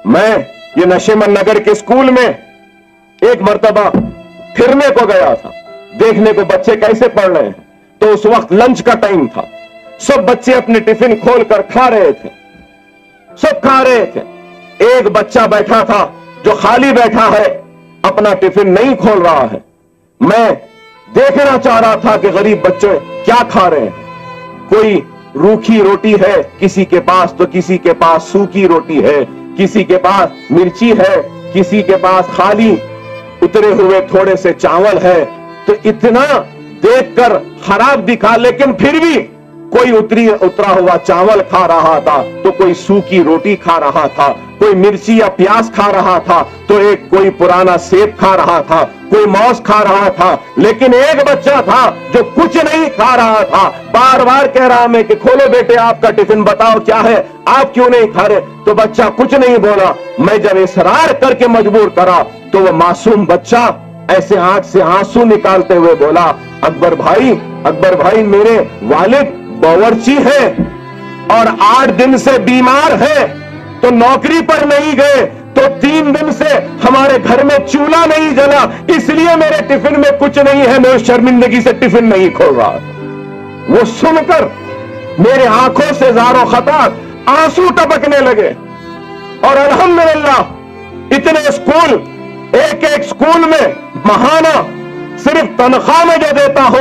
मैं ये नशेमंद नगर के स्कूल में एक मर्तबा फिरने को गया था, देखने को बच्चे कैसे पढ़ रहे हैं। तो उस वक्त लंच का टाइम था, सब बच्चे अपने टिफिन खोलकर खा रहे थे, सब खा रहे थे। एक बच्चा बैठा था जो खाली बैठा है, अपना टिफिन नहीं खोल रहा है। मैं देखना चाह रहा था कि गरीब बच्चे क्या खा रहे हैं। कोई रूखी रोटी है किसी के पास, तो किसी के पास सूखी रोटी है, किसी के पास मिर्ची है, किसी के पास खाली उतरे हुए थोड़े से चावल है। तो इतना देखकर खराब दिखा, लेकिन फिर भी कोई उतरा हुआ चावल खा रहा था, तो कोई सूखी रोटी खा रहा था, कोई मिर्ची या प्याज खा रहा था, तो एक कोई पुराना सेब खा रहा था, कोई मौस खा रहा था। लेकिन एक बच्चा था जो कुछ नहीं खा रहा था। बार बार कह रहा मैं कि खोलो बेटे आपका टिफिन, बताओ क्या है, आप क्यों नहीं खा रहे। तो बच्चा कुछ नहीं बोला। मैं जब इसरार करके मजबूर करा तो वो मासूम बच्चा ऐसे आंख से आंसू निकालते हुए बोला, अकबर भाई मेरे वालिद बावर्ची है और 8 दिन से बीमार है, तो नौकरी पर नहीं गए, तो 3 दिन से हमारे घर में चूल्हा नहीं जला, इसलिए मेरे टिफिन में कुछ नहीं है, मैं उस शर्मिंदगी से टिफिन नहीं खोल रहा। वो सुनकर मेरे आंखों से ज़ारो खतार आंसू टपकने लगे। और अल्हम्दुलिल्लाह इतने स्कूल, एक स्कूल में महाना सिर्फ तनख्वाह में जो देता हो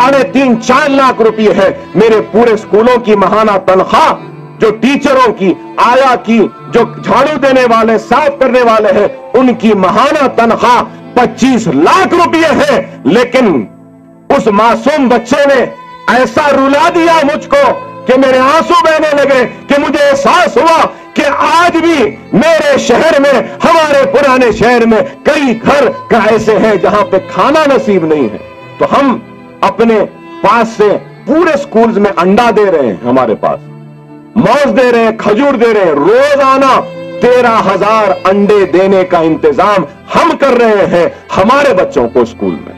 3.5-4 लाख रुपए है। मेरे पूरे स्कूलों की महाना तनख्वाह, जो टीचरों की, आया की, जो झाड़ू देने वाले, साफ करने वाले हैं, उनकी महाना तनख्वाह 25 लाख रुपए है। लेकिन उस मासूम बच्चे ने ऐसा रुला दिया मुझको कि मेरे आंसू बहने लगे, कि मुझे एहसास हुआ कि आज भी मेरे शहर में, हमारे पुराने शहर में कई घर ऐसे हैं जहां पे खाना नसीब नहीं है। तो हम अपने पास से पूरे स्कूल्स में अंडा दे रहे हैं, हमारे पास मौज दे रहे हैं, खजूर दे रहे हैं। रोजाना 13,000 अंडे देने का इंतजाम हम कर रहे हैं हमारे बच्चों को स्कूल में।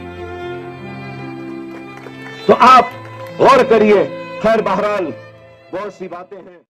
तो आप गौर करिए। खैर बहरहाल बहुत सी बातें हैं।